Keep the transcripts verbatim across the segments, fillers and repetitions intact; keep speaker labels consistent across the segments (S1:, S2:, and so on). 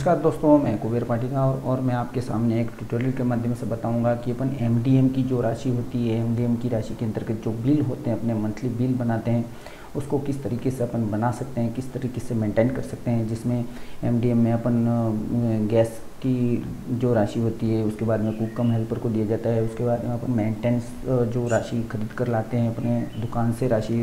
S1: नमस्कार दोस्तों, मैं कुबेर पाटीदार और मैं आपके सामने एक ट्यूटोरियल के माध्यम से बताऊंगा कि अपन एमडीएम की जो राशि होती है, एमडीएम की राशि के अंतर्गत जो बिल होते हैं, अपने मंथली बिल बनाते हैं, उसको किस तरीके से अपन बना सकते हैं, किस तरीके से मेंटेन कर सकते हैं। जिसमें एमडीएम में अपन गैस की जो राशि होती है उसके बाद में कुक कम हेल्पर को दिया जाता है। उसके बाद में अपन मेंटेनेंस जो राशि खरीद कर लाते हैं अपने दुकान से, राशि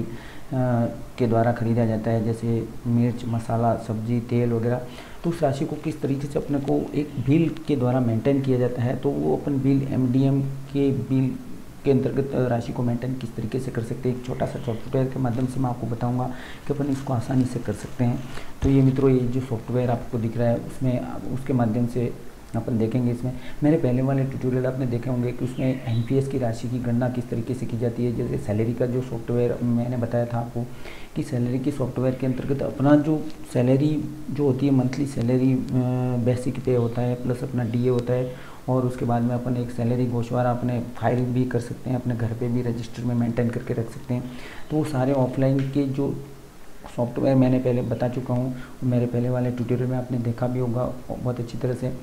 S1: के द्वारा खरीदा जाता है, जैसे मिर्च, मसाला, सब्जी, तेल वगैरह। तो उस राशि को किस तरीके से अपने को एक बिल के द्वारा मेंटेन किया जाता है, तो वो अपन बिल एमडीएम के बिल के अंतर्गत राशि को मेंटेन किस तरीके से कर सकते हैं। एक छोटा सा सॉफ्टवेयर के माध्यम से मैं आपको बताऊंगा कि अपन इसको आसानी से कर सकते हैं। तो ये मित्रों, ये जो सॉफ्टवेयर आपको दिख रहा है उसमें उसके माध्यम से अपन देखेंगे। इसमें मेरे पहले वाले ट्यूटोरियल आपने देखे होंगे कि उसमें एनपीएस की राशि की गणना किस तरीके से की जाती है। जैसे सैलरी का जो सॉफ्टवेयर मैंने बताया था आपको कि सैलरी की सॉफ्टवेयर के अंतर्गत अपना जो सैलरी जो होती है, मंथली सैलरी बेसिक पे होता है, प्लस अपना डीए होता है, और उसके बाद में अपन एक सैलरी गोशवारा अपने फाइल भी कर सकते हैं, अपने घर पे भी रजिस्टर में मेंटेन करके रख सकते हैं। तो वो सारे ऑफलाइन के जो सॉफ्टवेयर मैंने पहले बता चुका हूँ, मेरे पहले वाले ट्यूटोरियल में आपने देखा भी होगा बहुत अच्छी तरह से।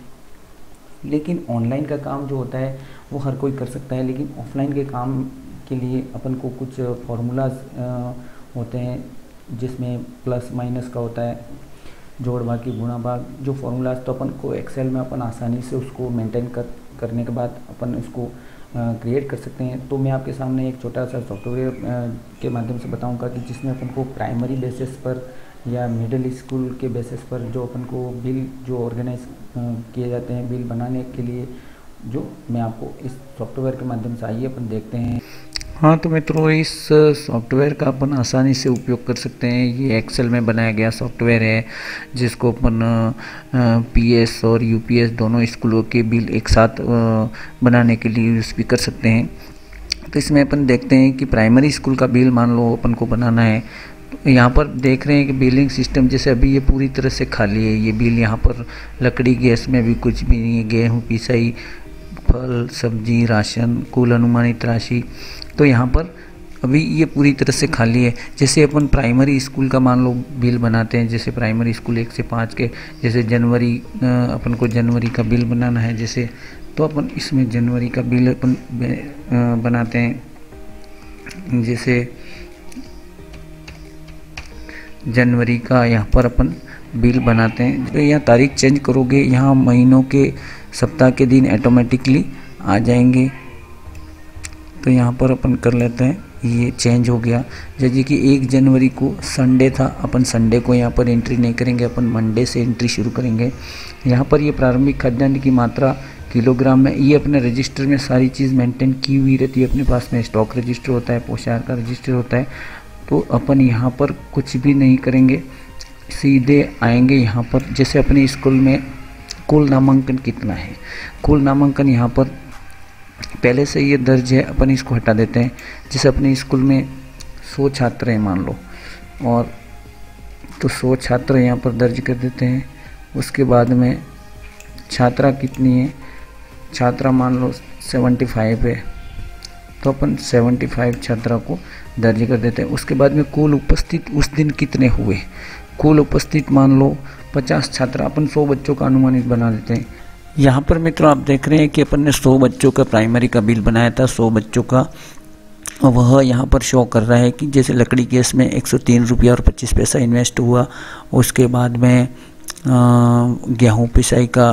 S1: लेकिन ऑनलाइन का काम जो होता है वो हर कोई कर सकता है, लेकिन ऑफलाइन के काम के लिए अपन को कुछ फार्मूलाज होते हैं जिसमें प्लस माइनस का होता है, जोड़ भाग की गुणा भाग, जो फार्मूलाज तो अपन को एक्सेल में अपन आसानी से उसको मेंटेन कर करने के बाद अपन इसको क्रिएट कर सकते हैं। तो मैं आपके सामने एक छोटा सा सॉफ्टवेयर के माध्यम से बताऊंगा कि जिसमें अपन को प्राइमरी बेसिस पर या मिडिल स्कूल के बेसिस पर जो अपन को बिल जो ऑर्गेनाइज किए जाते हैं, बिल बनाने के लिए, जो मैं आपको इस सॉफ्टवेयर के माध्यम से आइए अपन देखते हैं।
S2: हाँ तो मित्रों, इस सॉफ्टवेयर का अपन आसानी से उपयोग कर सकते हैं। ये एक्सेल में बनाया गया सॉफ्टवेयर है जिसको अपन पीएस और यूपीएस दोनों स्कूलों के बिल एक साथ बनाने के लिए यूज़ भी कर सकते हैं। तो इसमें अपन देखते हैं कि प्राइमरी स्कूल का बिल मान लो अपन को बनाना है। तो यहाँ पर देख रहे हैं कि बिलिंग सिस्टम जैसे अभी ये पूरी तरह से खाली है। ये बिल यहाँ पर लकड़ी, गैस में भी कुछ भी नहीं है, गेहूँ पिसाई, फल, सब्जी, राशन, कुल अनुमानित राशि, तो यहाँ पर अभी ये पूरी तरह से खाली है। जैसे अपन प्राइमरी स्कूल का मान लो बिल बनाते हैं, जैसे प्राइमरी स्कूल एक से पाँच के, जैसे जनवरी अपन को जनवरी का बिल बनाना है जैसे, तो अपन इसमें जनवरी का बिल अपन बनाते हैं। जैसे जनवरी का यहाँ पर अपन बिल बनाते हैं। तो यहाँ तारीख चेंज करोगे, यहाँ महीनों के, सप्ताह के दिन ऑटोमेटिकली आ जाएंगे। तो यहाँ पर अपन कर लेते हैं, ये चेंज हो गया। जैसे कि एक जनवरी को संडे था, अपन संडे को यहाँ पर एंट्री नहीं करेंगे, अपन मंडे से एंट्री शुरू करेंगे। यहाँ पर ये प्रारंभिक खाद्यान्न की मात्रा किलोग्राम में, ये अपने रजिस्टर में सारी चीज़ मेंटेन की हुई रहती है। अपने पास में स्टॉक रजिस्टर होता है, पोशाक का रजिस्टर होता है। तो अपन यहाँ पर कुछ भी नहीं करेंगे, सीधे आएंगे यहाँ पर। जैसे अपने स्कूल में कुल नामांकन कितना है, कुल नामांकन यहाँ पर पहले से ये दर्ज है, अपन इसको हटा देते हैं। जैसे अपने स्कूल में सौ छात्र हैं मान लो, और तो सौ छात्र यहाँ पर दर्ज कर देते हैं। उसके बाद में छात्रा कितनी है, छात्रा मान लो सेवेंटी फाइव है, तो अपन सेवेंटी फाइव छात्रा को दर्ज कर देते हैं। उसके बाद में कुल उपस्थित उस दिन कितने हुए, कुल उपस्थित मान लो पचास छात्रा, अपन सौ बच्चों का अनुमानित बना देते हैं। यहाँ पर मित्रों आप देख रहे हैं कि अपन ने सौ बच्चों का प्राइमरी का बिल बनाया था, सौ बच्चों का, वह यहाँ पर शो कर रहा है कि जैसे लकड़ी गैस में एक सौ तीन रुपया और पच्चीस पैसा इन्वेस्ट हुआ। उसके बाद में गेहूँ पिसाई का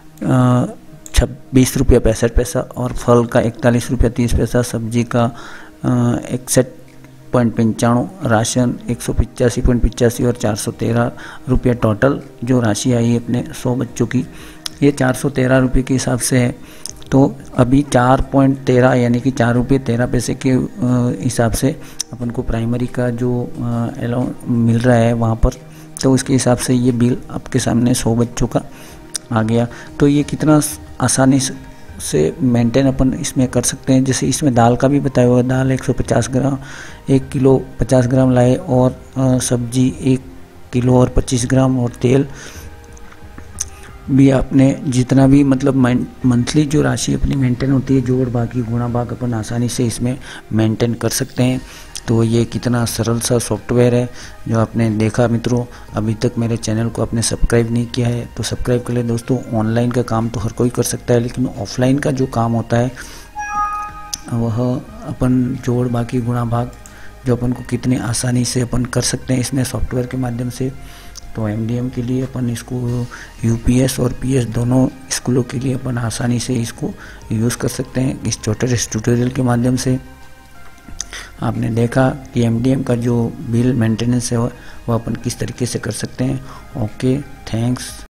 S2: छब्बीस रुपया पैंसठ पैसा, और फल का इकतालीस रुपया तीस पैसा, सब्जी का इकसठ पॉइंट पंचानवे, राशन एक सौ पिचासी पॉइंट पिचासी और चार सौ तेरह रुपया टोटल जो राशि आई है अपने सौ बच्चों की, ये चार सौ तेरह रुपये के हिसाब से है। तो अभी चार पॉइंट तेरह यानी कि चार रुपये तेरह पैसे के हिसाब से अपन को प्राइमरी का जो अलाउंस मिल रहा है वहाँ पर, तो उसके हिसाब से ये बिल आपके सामने सौ बच्चों का आ गया। तो ये कितना आसानी से मेंटेन अपन इसमें कर सकते हैं। जैसे इसमें दाल का भी बताया हुआ है, दाल एक सौ पचास ग्राम, एक किलो पचास ग्राम लाए, और सब्जी एक किलो और पच्चीस ग्राम, और तेल भी आपने जितना भी मतलब मंथली जो राशि अपनी मेंटेन होती है, जोड़ बाकी गुणा भाग अपन आसानी से इसमें मेंटेन कर सकते हैं। तो ये कितना सरल सा सॉफ्टवेयर है जो आपने देखा मित्रों। अभी तक मेरे चैनल को आपने सब्सक्राइब नहीं किया है तो सब्सक्राइब कर ले दोस्तों। ऑनलाइन का काम तो हर कोई कर सकता है, लेकिन ऑफलाइन का जो काम होता है वह अपन जोड़ बाकी गुणा भाग जो अपन को कितने आसानी से अपन कर सकते हैं इसमें सॉफ्टवेयर के माध्यम से। तो एमडीएम के लिए अपन इसको यूपीएस और पीएस दोनों स्कूलों के लिए अपन आसानी से इसको यूज़ कर सकते हैं इस छोटे ट्यूटोरियल के माध्यम से। आपने देखा कि एमडीएम का जो बिल मेंटेनेंस है वह अपन किस तरीके से कर सकते हैं। Okay, thanks.